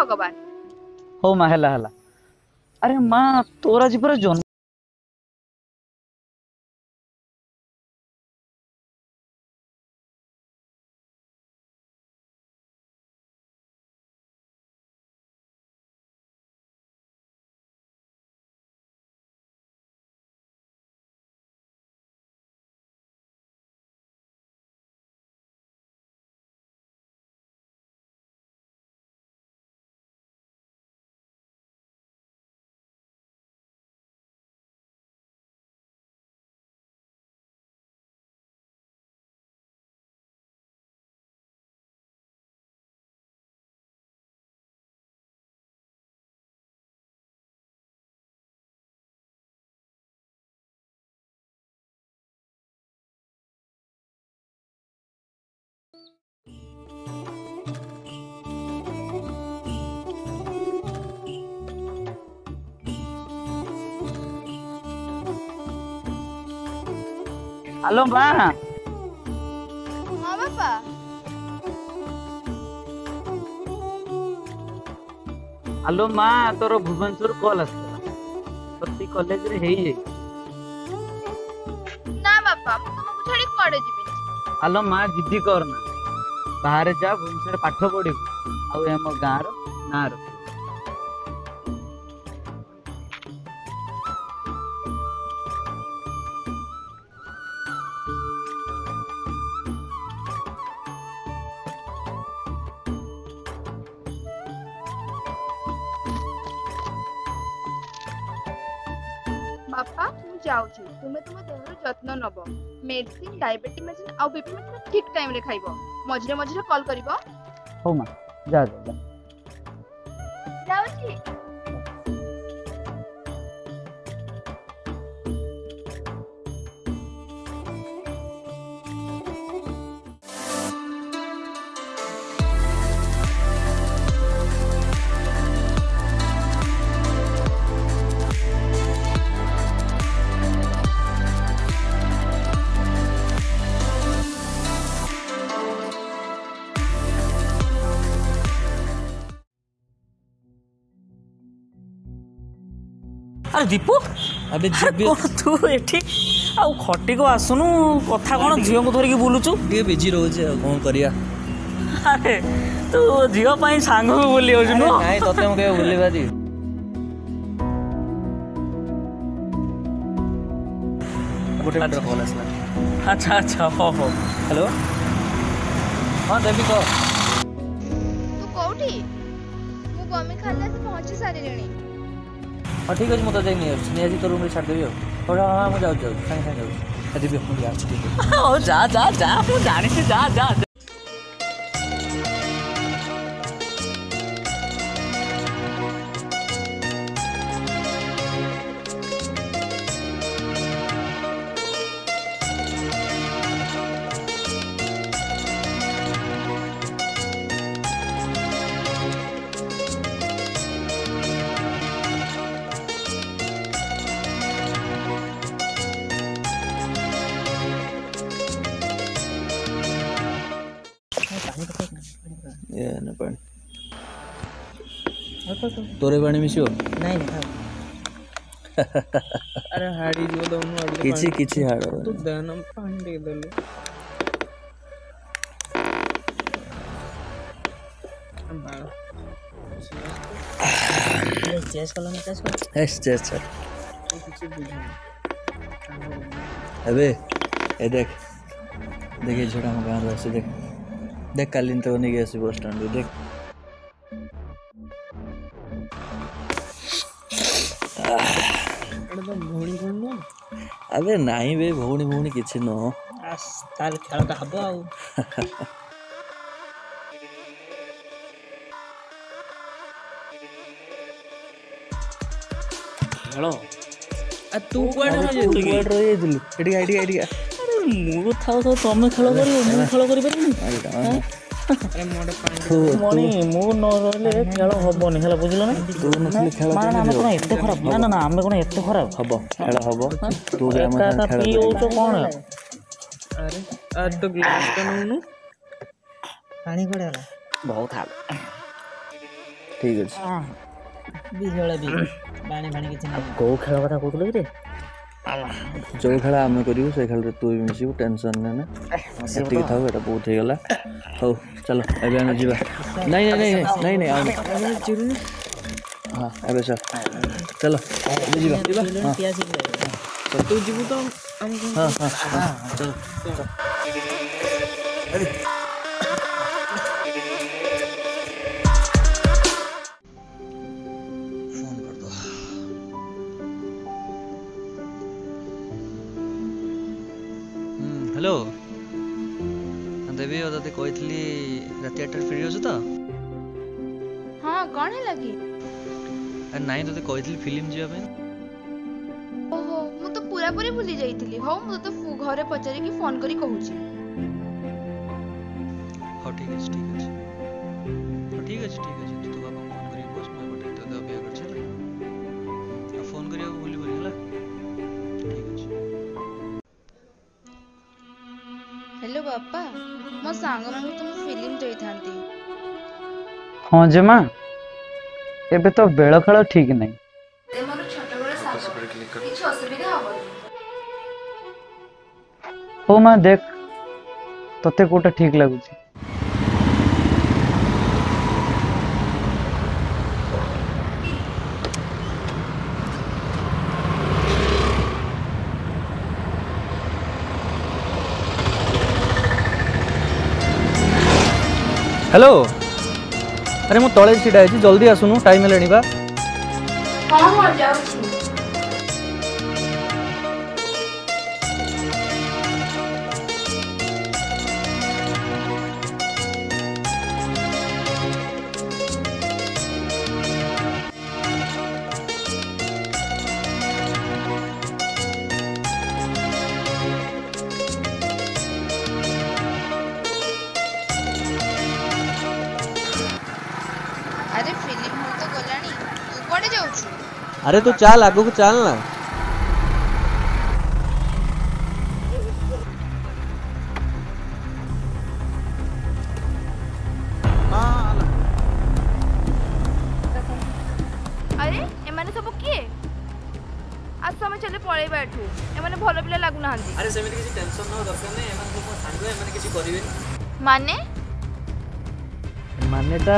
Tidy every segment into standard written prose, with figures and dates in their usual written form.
भगवान। हो माँ हेला हेला। अरे माँ तोर आज पूरा जन्म हेलो माँ। हाँ बापा। हेलो माँ तोर भुवनेश्वर कॉल आसला तोर कॉलेज रे हेई जाई। ना बापा मु तुमको छाड़ी कुआडे जीविनी। हेलो माँ जिद्दी करना बाहर जा भुवनेश्वर पाठ पढ़िबू आउ हम गाँव रो ना रो। बापा मु जाउची तुमे तुम देहर जत्न नब। मेडिसिन डायबिटीज मेडिसिन आ बीपी मेडिसिन ठीक टाइम रे खाइबो। मझिरे मझिरे कॉल करिवो। हो माँ जा जा जा। जाउची। अरे दीपू अबे कौन तू एठी आउ खटी को आसुनु कथा कौन झील को धरिकी बुलुचु ଟିକେ ବିଜି ରହୁଛି ଆଉ କଣ କରିବା। अरे तू झील पाई सांग को बोली होजु नो ନାଇଁ ତତେ ମୁଁ କେବେ ଭୁଲିବାରି। ଗୋଟେ ମିନିଟ୍ କଲ୍ ଆସିଲା। अच्छा अच्छा हो ହ୍ୟାଲୋ ହଁ ଦେବି କହ। तू कोठी मु बमी खाली से पहुंची सारिलेनी। ହଁ ଠିକ୍ ଅଛି ମୁଁ ତ ଯାଇ ନେଇ ଆସୁଛି ନେଇ ଆସି ତୋ ରୁମ୍ରେ ଛାଡ଼ିଦେବି ଆଉ। ହଉ ହଁ ମୁଁ ଯାଉଛି ସାଙ୍ଗେ ସାଙ୍ଗେ ଯାଉଛି ଦେବି ମୁଁ ଯାଉଛି ଠିକ୍ ଅଛି। ओ जा जा जा तू जानी से जा जा ନା ପାଣି ତୋରେ ପାଣି ମିଶିବ नहीं अरे हाड़ी जो दोनों अगले କିଛି କିଛି ହାଡ଼ तू देना पानी दे दे लो। चेस कलो ना चेस कलो ଏସ୍ ଚେସ୍ ଚାଲ ଏବେ ଏ ଦେଖ ଦେଖ ଏ ଝିଅଟା ଆମ ଗାଁରୁ ଆସି ଦେଖ देख काली तो नहीं गया बस स्टैंड देख भौणी कौन नो अबे नहीं बे भौणी भौणी किछि न ताल खेलटा हबो आउ हेलो आ तू कोड न जे तू कोड रही दिलु एडी आईडी आईडी अरे मु थाओ तो तमे खेल करियो मु खेल करि परनी अरे मोडे पानी मणि मु न रहले खेल हबोनी हला बुझलो ना तू नथले खेल ना ना कोन एते खराब ना ना हमें कोन एते खराब हबो खेल हबो तू बे हम खेल पी हो तो कोन अरे आ तो ग्लास तो नु पानी कोड़े हला बहुत हाल ठीक अछि ବିଜଳ ବି ପାଣି ଫାଣି କିଛି ନାହିଁ। କୋଉ ଖେଳ କଥା କହୁଥିଲୁ କି ରେ? ଯୋଉ ଖେଳ ଆମେ କରିବୁ ସେ ଖେଳରେ ତୁ ବି ମିଶିବୁ ଟେନସନ୍ ନେନା ସେତିକି ଥାଉ ଏଇଟା ବହୁତ ହେଇଗଲା ହଉ ଚାଲ ଏବେ ଆମେ ଯିବା ନାଇଁ ନାଇଁ ନାଇଁ ନାଇଁ ନାଇଁ ଆଉ ଚିରୁନି ହଁ ଏବେ ଚାଲ ଏବେ ଯିବା ହଁ ତୁ ଯିବୁ ତ ଆମକୁ ହଁ ହଁ ହଁ ଚାଲ फोन कर दो हेलो देवी तोते कही राति 8 फ्री अच्छु तो हाँ कौन है लगी नाई तोते कही फिल्म जावाई ओहो मु तो पूरा पूरी भूली जाइतिली हो मु तो घरे पचारि की फोन करी कहूची हाँ ठीक है ठीक है हाँ ठीक है ठीक है तू तो बाबा फोन करी बस मैं बटे तो अपेक्षा कर चला फोन करिया भूली भूली हला ठीक है हेलो बापा मो सांग मानू तुम फिल्म जाइथांती हाँ जे माँ एबे तो बेल खेल ठीक नहीं ते मोर छोट बड़ सांग किछ असुविधा हबो हो माँ देख तोते कोटा ठीक लगुची हेलो अरे मु तले छिड़ा है जल्दी आसुनु टाइम है बा हां हां जाउची अरे फिल्म हो तो गलानी तू कोडे जाउछु अरे तू चाल आगु को चाल ना अरे एमाने सब किए आज समय चले पळे बैठू एमाने भलो पिला लागु नाहंती अरे सेमिति किसी टेंशन न दरकार नै एमान को सांग एमान किसी करिवे माने मानेटा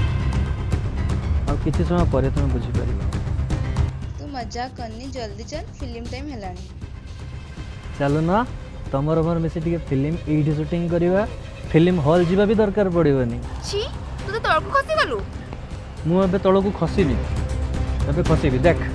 और किसी समय पर तुम बुझी पारिबो तू मजाक करनी जल्दी चल फिल्म टाइम हेलानी चलो ना तमर मोर मिसी टिके फिल्म एठी शूटिंग करिवा फिल्म हॉल जीवा भी दरकार पड़िबनी छी तू तो तळको खसी गलु मु एबे तळको खसिबी एबे खसिबी देख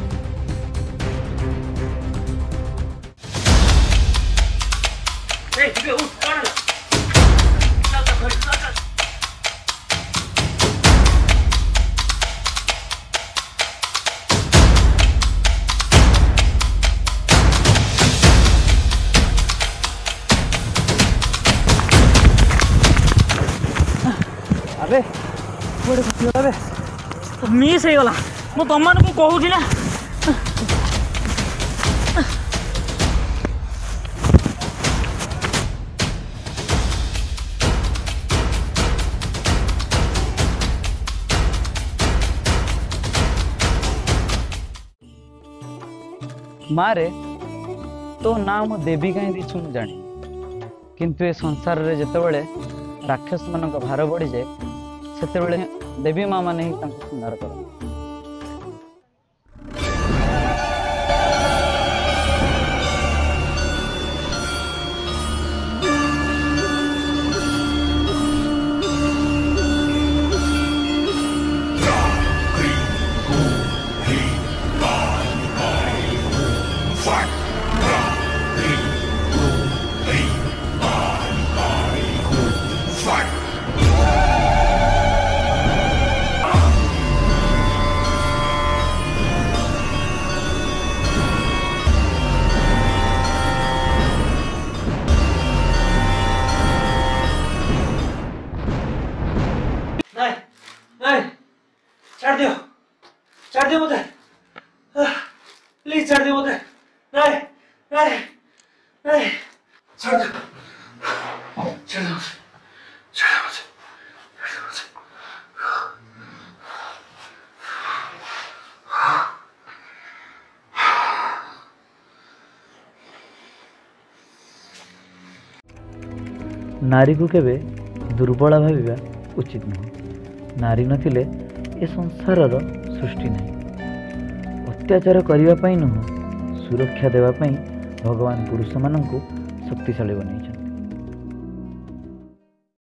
ए जिबे उठ कोन ला अबे कोडे खसियो अबे मिस हो गला मु तमन को कहूची ना मारे तो ना मो देवी कहीं दीछु मु जानी किंतु ए संसार रे जेतेबेले राक्षस मानक भार बढ़ी जाए सेतेबेले देवी माँ माने ही तांको सुंदर कर छाड़ दियो मुझे प्लीज छाड़ दियो मुझे नहीं नहीं नहीं छाड़ दो छाड़ दो छाड़ दो मुझे ନାରୀକୁ କେବେ ଦୁର୍ବଳ ଭାବିବା ଉଚିତ ନୁହେଁ। ନାରୀ ନଥିଲେ ଏ ସଂସାରର ସୃଷ୍ଟି ନାହିଁ। ଅତ୍ୟାଚାର କରିବା ପାଇଁ ନୁହଁ, ସୁରକ୍ଷା ଦେବା ପାଇଁ ଭଗବାନ ପୁରୁଷମାନଙ୍କୁ ଶକ୍ତିଶାଳୀ ବନେଇଛନ୍ତି।